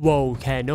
Volcano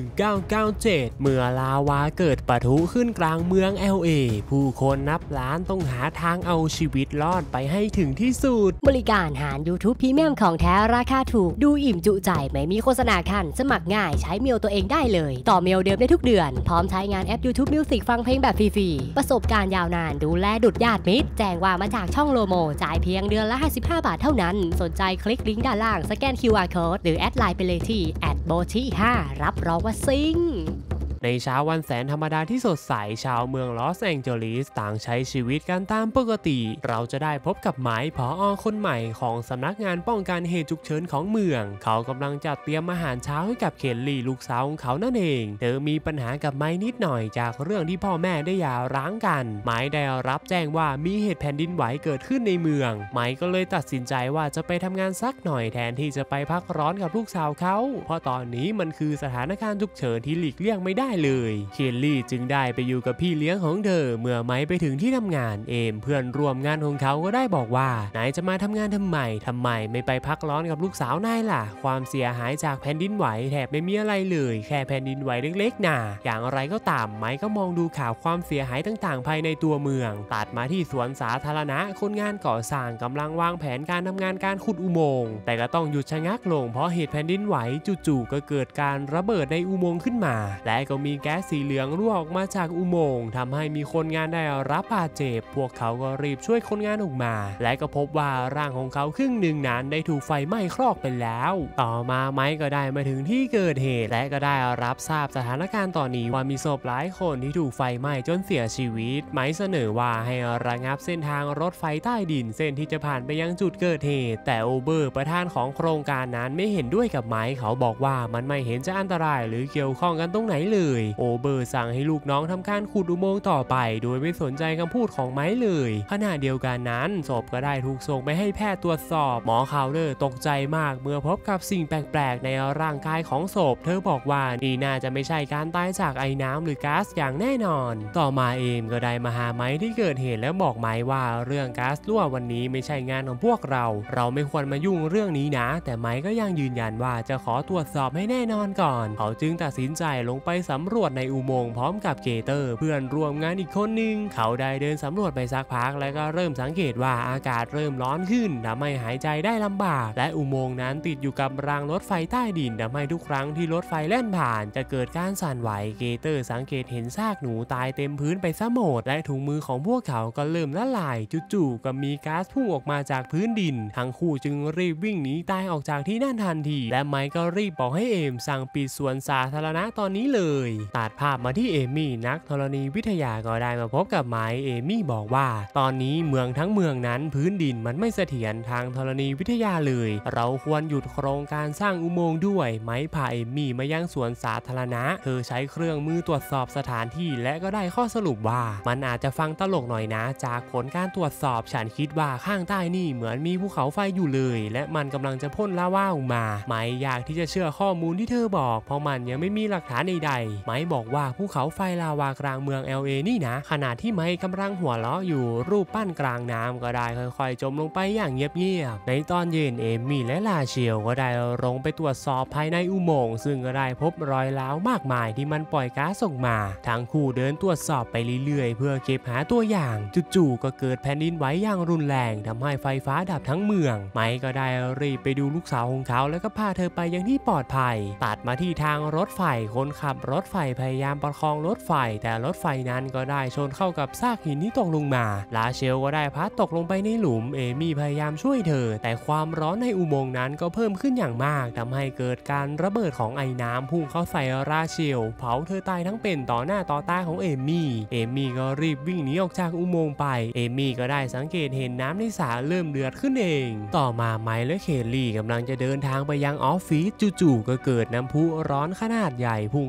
1997เมื่อลาวาเกิดปะทุขึ้นกลางเมือง LA ผู้คนนับล้านต้องหาทางเอาชีวิตรอดไปให้ถึงที่สุดบริการหาร YouTube พรีเมียมของแท้ราคาถูกดูอิ่มจุใจไม่มีโฆษณาคันสมัครง่ายใช้เมลตัวเองได้เลยต่อเมลเดิมได้ทุกเดือนพร้อมใช้งานแอป YouTube Music ฟังเพลงแบบฟรีๆประสบการณ์ยาวนานดูแลดุจญาติมิตรแจ้งว่ามาจากช่องโลโมจ่ายเพียงเดือนละ55 บาทเท่านั้นสนใจคลิกลิงก์ด้านล่างสแกน QR Code หรือแอดไลน์ไปเลยที่@bochi5รับรองว่าซิงในเช้าวันแสนธรรมดาที่สดใสชาวเมืองลอสแองเจลิสต่างใช้ชีวิตกันตามปกติเราจะได้พบกับไมค์ผอ.คนใหม่ของสำนักงานป้องกันเหตุฉุกเฉินของเมืองเขากำลังจัดเตรียมอาหารเช้าให้กับเคลลี่ลูกสาวของเขานั่นเองเธอมีปัญหากับไมค์นิดหน่อยจากเรื่องที่พ่อแม่ได้หย่าร้างกันไมค์ได้รับแจ้งว่ามีเหตุแผ่นดินไหวเกิดขึ้นในเมืองไมค์ก็เลยตัดสินใจว่าจะไปทำงานสักหน่อยแทนที่จะไปพักร้อนกับลูกสาวเขาเพราะตอนนี้มันคือสถานการณ์ฉุกเฉินที่หลีกเลี่ยงไม่ได้เลยเคลลี่จึงได้ไปอยู่กับพี่เลี้ยงของเธอเมื่อไมค์ไปถึงที่ทำงานเพื่อนร่วมงานของเขาก็ได้บอกว่านายจะมาทำงานทำไมไม่ไปพักร้อนกับลูกสาวนายล่ะความเสียหายจากแผ่นดินไหวแทบไม่มีอะไรเลยแค่แผ่นดินไหวเล็กๆน่ะอย่างไรก็ตามไมค์ก็มองดูข่าวความเสียหายต่างๆภายในตัวเมืองตัดมาที่สวนสาธารณะคนงานก่อสร้างกำลังวางแผนการทำงานการขุดอุโมงค์แต่ก็ต้องหยุดชะงักลงเพราะเหตุแผ่นดินไหวจู่ๆก็เกิดการระเบิดในอุโมงค์ขึ้นมาและก็มีแก๊สสีเหลืองรั่วออกมาจากอุโมงค์ทำให้มีคนงานได้รับบาดเจ็บพวกเขาก็รีบช่วยคนงานออกมาและก็พบว่าร่างของเขาครึ่งหนึ่งนั้นได้ถูกไฟไหม้คลอกไปแล้วต่อมาไมค์ก็ได้มาถึงที่เกิดเหตุและก็ได้รับทราบสถานการณ์ตอนนี้ว่ามีศพหลายคนที่ถูกไฟไหม้จนเสียชีวิตไมค์เสนอว่าให้ระงับเส้นทางรถไฟใต้ดินเส้นที่จะผ่านไปยังจุดเกิดเหตุแต่โอเบอร์ประธานของโครงการนั้นไม่เห็นด้วยกับไมค์เขาบอกว่ามันไม่เห็นจะอันตรายหรือเกี่ยวข้องกันตรงไหนเลยโอเบอร์สั่งให้ลูกน้องทำการขุดอุโมงค์ต่อไปโดยไม่สนใจคำพูดของไมค์เลยขณะเดียวกันนั้นศพก็ได้ถูกส่งไปให้แพทย์ตรวจสอบหมอคาวเลอร์ตกใจมากเมื่อพบกับสิ่งแปลกๆในร่างกายของศพเธอบอกว่านี่น่าจะไม่ใช่การตายจากไอ้น้ำหรือก๊าซอย่างแน่นอนต่อมาก็ได้มาหาไมค์ที่เกิดเหตุแล้วบอกไมค์ว่าเรื่องก๊าซรั่ววันนี้ไม่ใช่งานของพวกเราไม่ควรมายุ่งเรื่องนี้นะแต่ไมค์ก็ยังยืนยันว่าจะขอตรวจสอบให้แน่นอนก่อนเขาจึงตัดสินใจลงไปสำรวจในอุโมงค์พร้อมกับเกเตอร์เพื่อนร่วมงานอีกคนหนึ่งเขาได้เดินสำรวจไปสักพักแล้วก็เริ่มสังเกตว่าอากาศเริ่มร้อนขึ้นทำให้หายใจได้ลำบากและอุโมงค์นั้นติดอยู่กับรางรถไฟใต้ดินทำให้ทุกครั้งที่รถไฟแล่นผ่านจะเกิดการสั่นไหวเกเตอร์สังเกตเห็นซากหนูตายเต็มพื้นไปซะหมดและถุงมือของพวกเขาก็เริ่มละลายจู่ๆก็มีก๊าซพุ่งออกมาจากพื้นดินทั้งคู่จึงรีบวิ่งหนีตายออกจากที่นั่นทันทีและไมค์ก็รีบบอกให้สั่งปิดสวนสาธารณะตอนนี้เลยตัดภาพมาที่เอมี่นักธรณีวิทยาก็ได้มาพบกับไมค์เอมี่บอกว่าตอนนี้เมืองทั้งเมืองนั้นพื้นดินมันไม่เสถียรทางธรณีวิทยาเลยเราควรหยุดโครงการสร้างอุโมงค์ด้วยไมค์พาเอมี่มายังสวนสาธารณะเธอใช้เครื่องมือตรวจสอบสถานที่และก็ได้ข้อสรุปว่ามันอาจจะฟังตลกหน่อยนะจากผลการตรวจสอบฉันคิดว่าข้างใต้นี่เหมือนมีภูเขาไฟอยู่เลยและมันกำลังจะพ่นลาวาออกมาไมค์อยากที่จะเชื่อข้อมูลที่เธอบอกเพราะมันยังไม่มีหลักฐานใดๆไมค์บอกว่าภูเขาไฟลาวากลางเมือง LA นี่นะขณะที่ไมค์กำลังหัวเราะอยู่รูปปั้นกลางน้ำก็ได้ค่อยๆจมลงไปอย่างเงียบๆในตอนเย็นเอมี่และลาเชลก็ได้ลงไปตรวจสอบภายในอุโมงค์ซึ่งก็ได้พบรอยร้าวมากมายที่มันปล่อยก๊าซออกมาทั้งคู่เดินตรวจสอบไปเรื่อยๆเพื่อเก็บหาตัวอย่างจู่ๆก็เกิดแผ่นดินไหวอย่างรุนแรงทำให้ไฟฟ้าดับทั้งเมืองไมค์ก็ได้รีบไปดูลูกสาวของเขาแล้วก็พาเธอไปยังที่ปลอดภัยตัดมาที่ทางรถไฟคนขับรถไฟพยายามประคองรถไฟแต่รถไฟนั้นก็ได้ชนเข้ากับซากหินที่ตกลงมาลาเชลก็ได้พัดตกลงไปในหลุมเอมี่พยายามช่วยเธอแต่ความร้อนในอุโมงค์นั้นก็เพิ่มขึ้นอย่างมากทำให้เกิดการระเบิดของไอ้น้ำพุ่งเข้าใส่ลาเชลเผาเธอตายทั้งเป็นต่อหน้าต่อตาของเอมี่ก็รีบวิ่งหนีออกจากอุโมงค์ไปเอมี่ก็ได้สังเกตเห็นน้ำในสระเริ่มเดือดขึ้นเองต่อมาไมค์และเคลลี่กำลังจะเดินทางไปยังออฟฟิศจู่ๆก็เกิดน้ำพุร้อนขนาดใหญ่พุ่งออกมา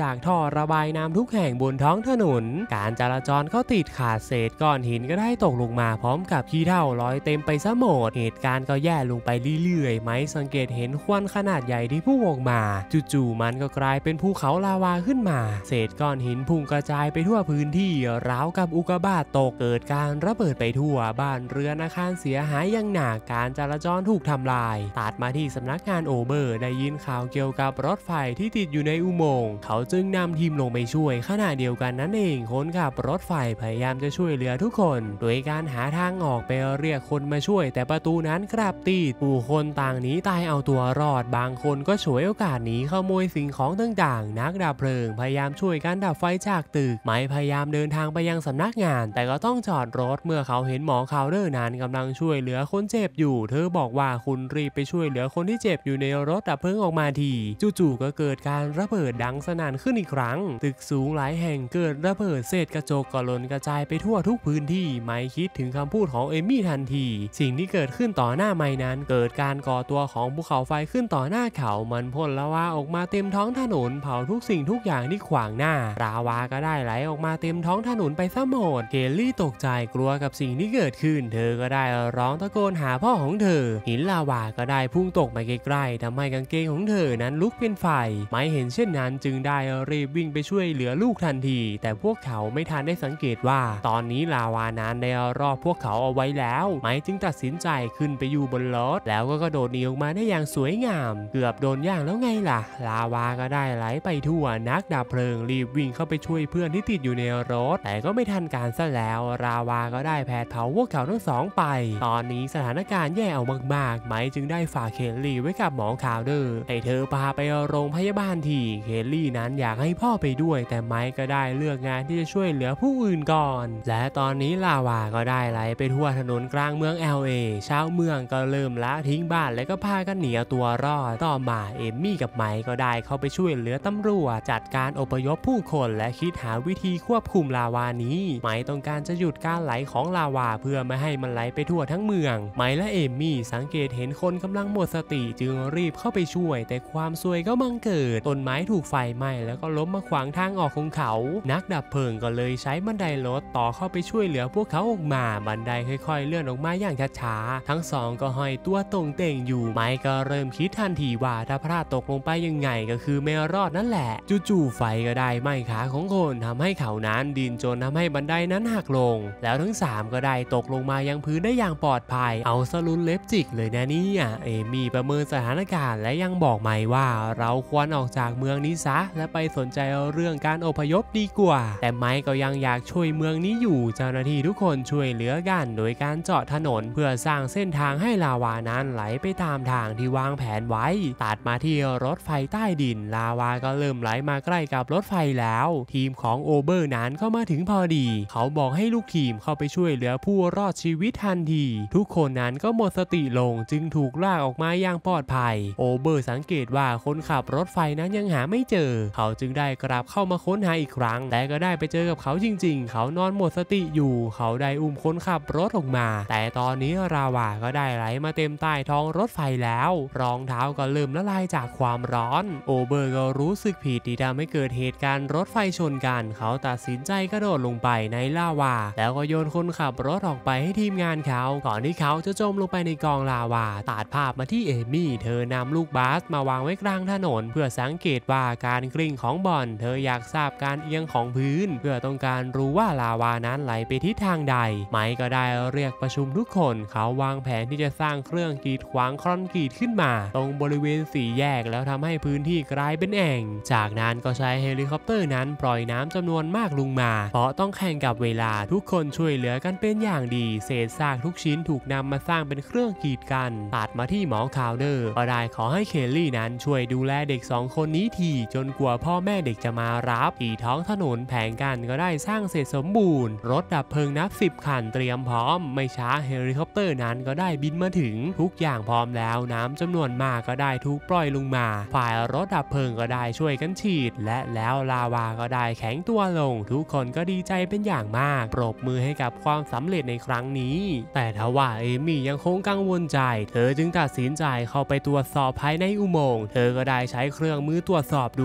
จากท่อระบายน้ำทุกแห่งบนท้องถนนการจราจรก็ติดขาดเศษก้อนหินก็ได้ตกลงมาพร้อมกับขี้เถ้าลอยเต็มไปซะหมดเหตุการณ์ก็แย่ลงไปเรื่อยๆไม้สังเกตเห็นควันขนาดใหญ่ที่พุ่งออกมาจู่ๆมันก็กลายเป็นภูเขาลาวาขึ้นมาเศษก้อนหินพุ่งกระจายไปทั่วพื้นที่ราวกับอุกกาบาตตกเกิดการระเบิดไปทั่วบ้านเรือนอาคารเสียหายอย่างหนักการจราจรถูกทำลายตัดมาที่สำนักงานโอเบอร์ได้ยินข่าวเกี่ยวกับรถไฟที่ติดอยู่ในอุโมงค์เขาจึงนำทีมลงไปช่วยขณะเดียวกันนั่นเองคนขับรถไฟพยายามจะช่วยเหลือทุกคนโดยการหาทางออกไปเรียกคนมาช่วยแต่ประตูนั้นกลับติดผู้คนต่างหนีตายเอาตัวรอดบางคนก็ฉวยโอกาสหนีขโมยสิ่งของต่างๆนักดับเพลิงพยายามช่วยกันดับไฟจากตึกไม้พยายามเดินทางไปยังสำนักงานแต่ก็ต้องจอดรถเมื่อเขาเห็นหมอคาวเดอร์นั้นกำลังช่วยเหลือคนเจ็บอยู่เธอบอกว่าคุณรีบไปช่วยเหลือคนที่เจ็บอยู่ในรถดับเพลิงออกมาทีจู่ๆก็เกิดการระเบิดดังสนั่นขึ้นอีกครั้งตึกสูงหลายแห่งเกิดระเบิดเศษกระจกก็หล่นกระจายไปทั่วทุกพื้นที่ไม้คิดถึงคำพูดของเอมี่ทันทีสิ่งที่เกิดขึ้นต่อหน้าไม้นั้นเกิดการก่อตัวของภูเขาไฟขึ้นต่อหน้าเขามันพ่นลาวาออกมาเต็มท้องถนนเผาทุกสิ่งทุกอย่างที่ขวางหน้าลาวาก็ได้ไหลออกมาเต็มท้องถนนไปซะหมดเคลลี่ตกใจกลัวกับสิ่งที่เกิดขึ้นเธอก็ได้ร้องตะโกนหาพ่อของเธอหินลาวาก็ได้พุ่งตกมาใกล้ๆทำให้กางเกงของเธอนั้นลุกเป็นไฟไม่เห็นเช่นนั้นจึงได้รีบวิ่งไปช่วยเหลือลูกทันทีแต่พวกเขาไม่ทันได้สังเกตว่าตอนนี้ลาวานั้นได้รอบพวกเขาเอาไว้แล้วไม้จึงตัดสินใจขึ้นไปอยู่บนรถแล้วก็กระโดดหนีออกมาได้อย่างสวยงามเกือบโดนย่างแล้วไงล่ะลาวาก็ได้ไหลไปทั่วนักดับเพลิงรีบวิ่งเข้าไปช่วยเพื่อนที่ติดอยู่ในรถแต่ก็ไม่ทันการซะแล้วลาวาก็ได้แผดเผาพวกเขาทั้งสองไปตอนนี้สถานการณ์แย่เอามากๆไม้จึงได้ฝากเคลลี่ไว้กับหมอคาวเดอร์ให้เธอพาไปโรงพยาบาลทีเคลลี่นั้นอยากให้พ่อไปด้วยแต่ไม้ก็ได้เลือกงานที่จะช่วยเหลือผู้อื่นก่อนและตอนนี้ลาวาก็ได้ไหลไปทั่วถนนกลางเมือง LA ชาวเมืองก็เริ่มละทิ้งบ้านและก็พากันหนีเอาตัวรอดต่อมาเอมมี่กับไมค์ก็ได้เข้าไปช่วยเหลือตำรวจจัดการอพยพผู้คนและคิดหาวิธีควบคุมลาวานี้ไมค์ต้องการจะหยุดการไหลของลาวาเพื่อไม่ให้มันไหลไปทั่วทั้งเมืองไมค์และเอมมี่สังเกตเห็นคนกำลังหมดสติจึงรีบเข้าไปช่วยแต่ความซวยก็บังเกิดต้นไม้ถูกไฟไหม้แล้วก็ล้มมาขวางทางออกของเขานักดับเพลิงก็เลยใช้บันไดรถต่อเข้าไปช่วยเหลือพวกเขาออกมาบันไดค่อยๆเลื่อนออกมาอย่างช้าๆทั้งสองก็ห้อยตัวตรงเต่งอยู่ไมค์ก็เริ่มคิดทันทีว่าถ้าพลาดตกลงไปยังไงก็คือไม่รอดนั่นแหละจู่ๆไฟก็ได้ไหม้ขาของคนทำให้เขานั้นดินจนทำให้บันไดนั้นหักลงแล้วทั้ง3ก็ได้ตกลงมายังพื้นได้อย่างปลอดภัยเอาสลุนเล็บจิกเลยนะเนี่ยเอมี่ประเมินสถานการณ์และยังบอกไมค์ว่าเราควรออกจากเมืองนี้ซะและไปสนใจเรื่องการอพยพดีกว่าแต่ไมค์ก็ยังอยากช่วยเมืองนี้อยู่เจ้าหน้าที่ทุกคนช่วยเหลือกันโดยการเจาะถนนเพื่อสร้างเส้นทางให้ลาวานั้นไหลไปตามทางที่วางแผนไว้ตัดมาที่รถไฟใต้ดินลาวาก็เริ่มไหลมาใกล้กับรถไฟแล้วทีมของโอเบอร์นั้นก็มาถึงพอดีเขาบอกให้ลูกทีมเข้าไปช่วยเหลือผู้รอดชีวิตทันทีทุกคนนั้นก็หมดสติลงจึงถูกลากออกมาอย่างปลอดภัยโอเบอร์สังเกตว่าคนขับรถไฟนั้นยังหาไม่เจอเขาจึงได้กลับเข้ามาค้นหาอีกครั้งแต่ก็ได้ไปเจอกับเขาจริงๆเขานอนหมดสติอยู่เขาได้อุ้มคนขับรถออกมาแต่ตอนนี้ลาวาก็ได้ไหลมาเต็มใต้ท้องรถไฟแล้วรองเท้าก็เริ่มละลายจากความร้อนโอเบอร์ก็รู้สึกผิดที่ทำให้เกิดเหตุการณ์รถไฟชนกันเขาตัดสินใจกระโดดลงไปในลาวาแล้วก็โยนคนขับรถออกไปให้ทีมงานเขาก่อนที่เขาจะจมลงไปในกองลาวาตัดภาพมาที่เอมี่เธอนำลูกบาสมาวางไว้กลางถนนเพื่อสังเกตว่าการกลิ้งของบอลเธออยากทราบการเอียงของพื้นเพื่อต้องการรู้ว่าลาวานั้นไหลไปทิศทางใดไมค์ก็ได้เรียกประชุมทุกคนเขาวางแผนที่จะสร้างเครื่องกีดขวางคอนกรีตขึ้นมาตรงบริเวณสี่แยกแล้วทำให้พื้นที่กลายเป็นแอ่งจากนั้นก็ใช้เฮลิคอปเตอร์นั้นปล่อยน้ำจำนวนมากลงมาเพราะต้องแข่งกับเวลาทุกคนช่วยเหลือกันเป็นอย่างดีเศษซากทุกชิ้นถูกนำมาสร้างเป็นเครื่องกีดกันตัดมาที่หมอคาวเดอร์ก็ได้ขอให้เคลลี่นั้นช่วยดูแลเด็ก2คนนี้ทีจนกว่าพ่อแม่เด็กจะมารับที่ท้องถนนแผงกันก็ได้สร้างเสร็จสมบูรณ์รถดับเพลิงนับ10 คันเตรียมพร้อมไม่ช้าเฮลิคอปเตอร์นั้นก็ได้บินมาถึงทุกอย่างพร้อมแล้วน้ำจำนวนมากก็ได้ถูกปล่อยลงมาฝ่ายรถดับเพลิงก็ได้ช่วยกันฉีดและแล้วลาวาก็ได้แข็งตัวลงทุกคนก็ดีใจเป็นอย่างมากปรบมือให้กับความสำเร็จในครั้งนี้แต่ทว่าเอมี่ยังคงกังวลใจเธอจึงตัดสินใจเข้าไปตรวจสอบภายในอุโมงค์เธอก็ได้ใช้เครื่องมือตรวจสอบดูและก็พ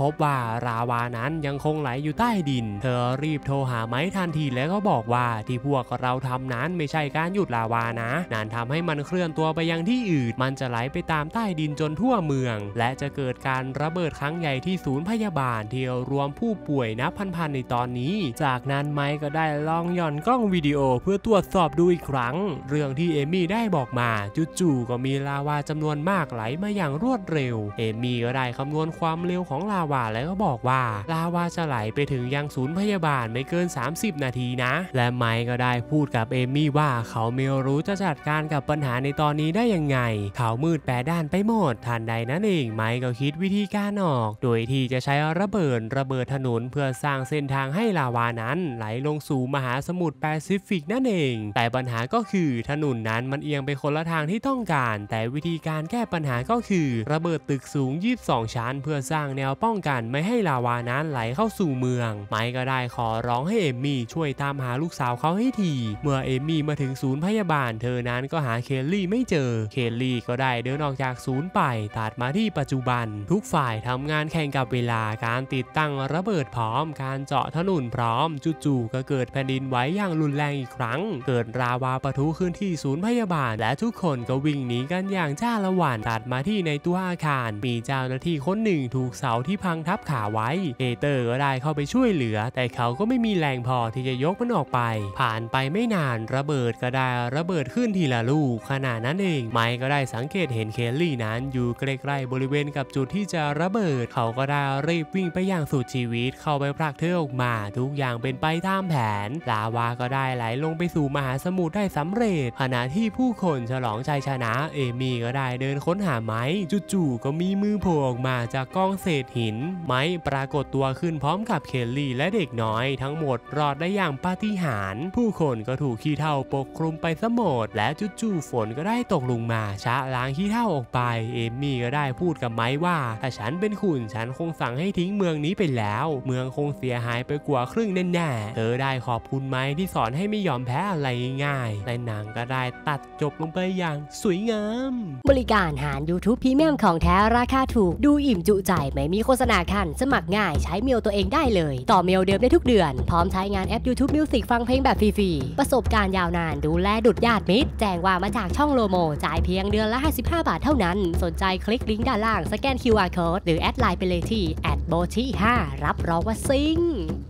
พบว่าลาวานั้นยังคงไหลอยู่ใต้ดินเธอรีบโทรหาไม้ทันทีแล้วก็บอกว่าที่พวกเราทำนั้นไม่ใช่การหยุดลาวานะนั่นทำให้มันเคลื่อนตัวไปยังที่อื่นมันจะไหลไปตามใต้ดินจนทั่วเมืองและจะเกิดการระเบิดครั้งใหญ่ที่ศูนย์พยาบาลที่รวมผู้ป่วยนับพันๆในตอนนี้จากนั้นไมค์ก็ได้ลองหย่อนกล้องวิดีโอเพื่อตรวจสอบดูอีกครั้งเรื่องที่เอมี่ได้บอกมาจู่ๆก็มีลาวาจำนวนมากไหลมาอย่างรวดเร็วเอมี่ก็ได้คำนวณความเร็วของลาวาแล้วก็บอกว่าลาวาจะไหลไปถึงยังศูนย์พยาบาลไม่เกิน30 นาทีนะและไมค์ก็ได้พูดกับเอมี่ว่าเขาไม่รู้จะจัดการกับปัญหาในตอนนี้ได้ยังไงเขามืดแปดด้านไปหมดทันใดนั้นเองไมค์ก็คิดวิธีการออกโดยที่จะใช้ระเบิดถนนเพื่อสร้างเส้นทางให้ลาวานั้นไหลลงสู่มหาสมุทรแปซิฟิกนั่นเองแต่ปัญหาก็คือถนนนั้นมันเอียงไปคนละทางที่ต้องการแต่วิธีการแก้ปัญหาก็คือระเบิดตึกสูง22 ชั้นเพื่อสร้างแนวป้องกันไม่ให้ลาวานั้นไหลเข้าสู่เมืองไมค์ก็ได้ขอร้องให้เอมี่ช่วยตามหาลูกสาวเขาให้ทีเมื่อเอมี่มาถึงศูนย์พยาบาลเธอนั้นก็หาเคลลี่ไม่เจอเคลลี่ก็ได้เดินออกจากศูนย์ไปตัดมาที่ปัจจุบันทุกฝ่ายทำงานแข่งกับเวลาการติดตั้งระเบิดพร้อมการเจาะถนนพร้อมจู่ๆก็เกิดแผ่นดินไหวอย่างรุนแรงอีกครั้งเกิดลาวาปะทุขึ้นที่ศูนย์พยาบาลและทุกคนก็วิ่งหนีกันอย่างจ้าละวันตัดมาที่ในตัวอาคารมีเจ้าหน้าที่คนหนึ่งถูกเสาที่พังทับขาไว้เอเตอร์ก็ได้เข้าไปช่วยเหลือแต่เขาก็ไม่มีแรงพอที่จะยกมันออกไปผ่านไปไม่นานระเบิดก็ได้ระเบิดขึ้นทีละลูกขณะนั้นเองไมค์ก็ได้สังเกตเห็นเคลลี่นั้นอยู่ใกล้ๆบริเวณกับจุดที่จะระเบิดเขาก็ได้รีบวิ่งไปอย่างสุดชีวิตเข้าไปผลักเธอออกมาทุกอย่างเป็นไปตามแผนลาวาก็ได้ไหลลงไปสู่มหาสมุทรได้สำเร็จขณะที่ผู้คนฉลองชัยชนะเอมี่ก็ได้เดินค้นหาไม้จู่ๆก็มีมือโผล่ออกมาจากกองเศษหินไม้ปรากฏตัวขึ้นพร้อมกับเคลลี่และเด็กน้อยทั้งหมดรอดได้อย่างปาฏิหาริย์ผู้คนก็ถูกขี้เถ้าปกคลุมไปซะหมดและจู่ๆฝนก็ได้ตกลงมาชะล้างขี้เถ้าออกไปเอมี่ก็ได้พูดกับไม้ว่าถ้าฉันเป็นคุณฉันคงสั่งให้ทิ้งเมืองนี้ไปแล้วเมืองคงเสียหายไปกว่าครึ่งแน่ๆเธอได้ขอบคุณไม้ที่สอนให้ไม่ยอมแพ้อะไรง่ายๆและหนังก็ได้ตัดจบลงไปอย่างสวยงามบริการหาร YouTube พรีเมียมของแท้ราคาถูกดูอิ่มจุใจไม่มีโฆษณาคันสมัครง่ายใช้เมลตัวเองได้เลยต่อเมลเดิมได้ทุกเดือนพร้อมใช้งานแอป YouTube Music ฟังเพลงแบบฟรีๆประสบการณ์ยาวนานดูแลดุจญาติมิตรแจ้งว่ามาจากช่องโลโมจ่ายเพียงเดือนละ55 บาทเท่านั้นสนใจคลิกลิงก์ด้านล่างสแกน QR Code หรือแอดไลน์ไปเลยที่ @bochi5 รับรองว่าซิง